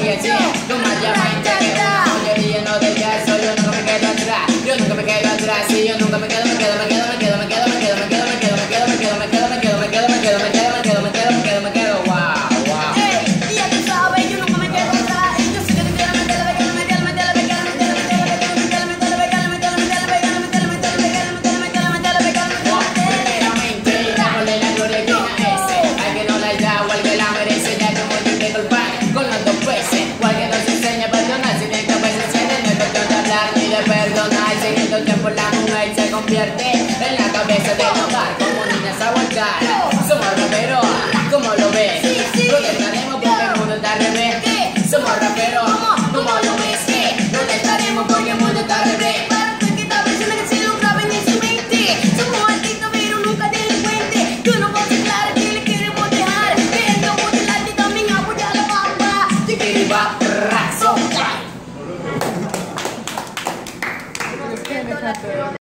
que sí, tú más llamas que una joyería no de jazz. Yo nunca me quedo atrás, yo nunca me quedo atrás. Sí, yo nunca me quedo, me quedo, me quedo, me quedo, me quedo, me quedo, me quedo, me quedo, me quedo, me quedo, me quedo, me quedo, me quedo, me quedo, me quedo, me quedo, me quedo, me quedo, me quedo, wow, wow. Y ya tú sabes, yo nunca me quedo atrás. Y yo sé que tú quieres meterle, meterle, meterle, meterle, meterle, meterle, meterle, meterle, meterle, meterle, meterle, meterle, meterle, meterle, meterle, meterle, meterle. Primeramente, dámosle la gloria a quien a ese. Al que no la da o al que la merece, ya que multiplica el pan con los dos peces. O al que nos enseña a perdonar, si de cabeza siente, no es cuestión de hablar ni de perdonar. Si en estos tiempos la mujer se convierte en la cabeza del hogar, como niñas a volcar. Somos raperos, ¿cómo lo ves? ¿Dónde estaremos porque el mundo está al revés? Somos raperos, ¿cómo lo ves? ¿Dónde estaremos porque el mundo está al revés? Para que esta persona que se lo graben en su mente. Somos artistas pero nunca delincuentes. Tú no puedes claro que le queremos dejar. Queriendo modelarte también apoyar la papa. Tikiriba, razón.